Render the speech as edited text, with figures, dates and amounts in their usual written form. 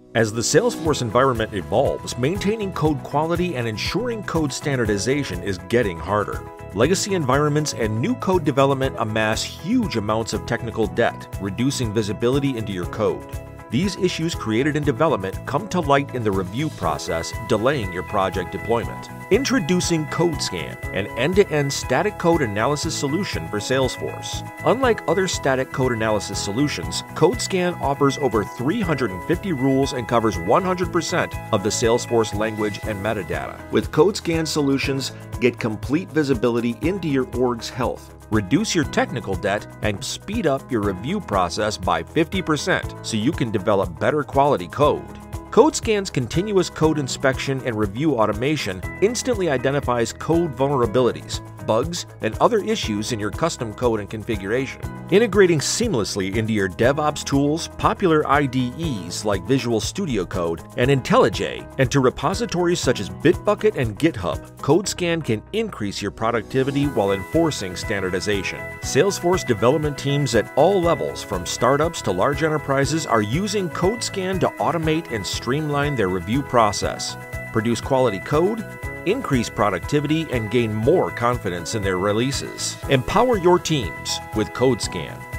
As the Salesforce environment evolves, maintaining code quality and ensuring code standardization is getting harder. Legacy environments and new code development amass huge amounts of technical debt, reducing visibility into your code. These issues created in development come to light in the review process, delaying your project deployment. Introducing CodeScan, an end-to-end static code analysis solution for Salesforce. Unlike other static code analysis solutions, CodeScan offers over 350 rules and covers 100% of the Salesforce language and metadata. With CodeScan solutions, get complete visibility into your org's health, reduce your technical debt, and speed up your review process by 50% so you can develop better quality code. CodeScan's continuous code inspection and review automation instantly identifies code vulnerabilities, bugs, and other issues in your custom code and configuration. Integrating seamlessly into your DevOps tools, popular IDEs like Visual Studio Code and IntelliJ, and to repositories such as Bitbucket and GitHub, CodeScan can increase your productivity while enforcing standardization. Salesforce development teams at all levels, from startups to large enterprises, are using CodeScan to automate and streamline their review process, produce quality code, increase productivity, and gain more confidence in their releases. Empower your teams with CodeScan.